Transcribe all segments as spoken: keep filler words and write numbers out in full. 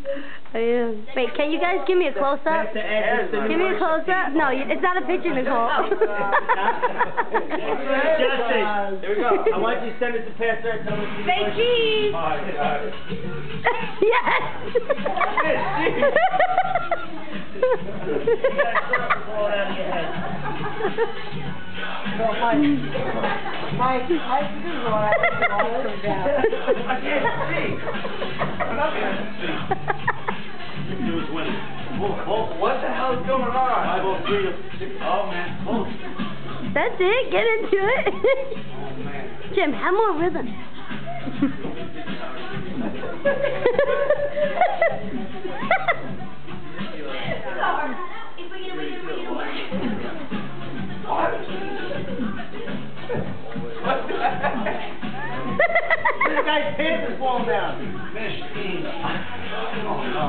I am. Wait, can you guys give me a close up? Give me a close up. No, it's not a picture, Nicole. Justin, here we go. I want you to send it to Pastor and tell him to say cheese. All right, all right. Yes. Mike, Mike, this is what I think down. I can't see. I can't see. He was winning. What the hell is going on? Five oh three to six. Oh man, close. That's it. Get into it. Oh man. Jim, have more rhythm. This guy's pants is falling down. Finish. Oh no.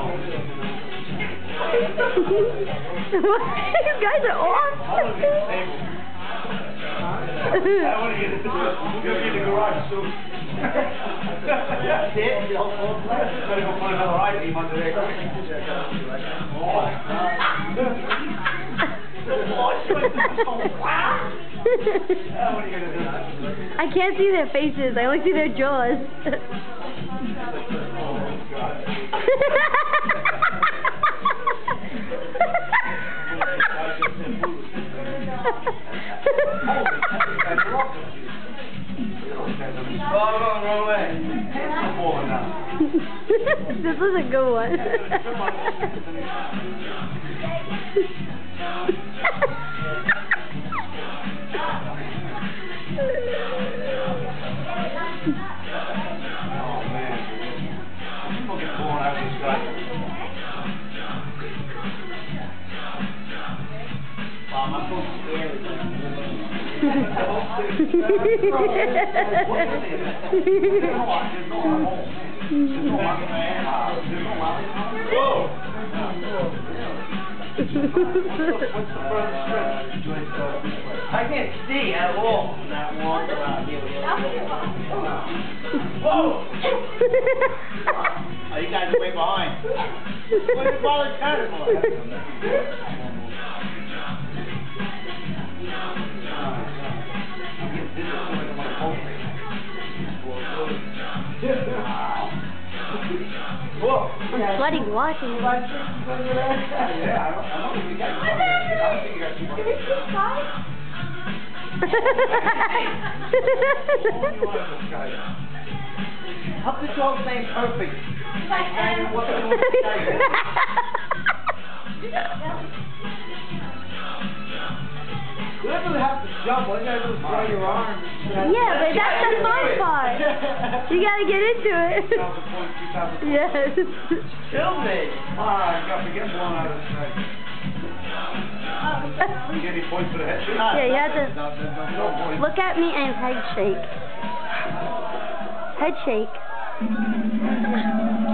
You guys are off. I want to get the table. I want to get it. We're going to be in the garage soon. That's it. Better go find another I team under there. Oh. What are you going to do? I can't see their faces. I only see their jaws. This was a good one. I can't see at all. Whoa! Oh, you guys are way behind. What are you falling down for? I'm sweating watching it. Yeah, I don't, I don't think you guys I don't think you guys can How the dog's name perfect? What do you want to say? You don't really have to jump. All you gotta do is throw your arms. Yeah, but that's the fun part. You gotta get into it. Yes. Kill me. Ah, I got to get blown out of the strike. You get any points for the head shake? Yeah, you have to look at me and head shake. Head shake.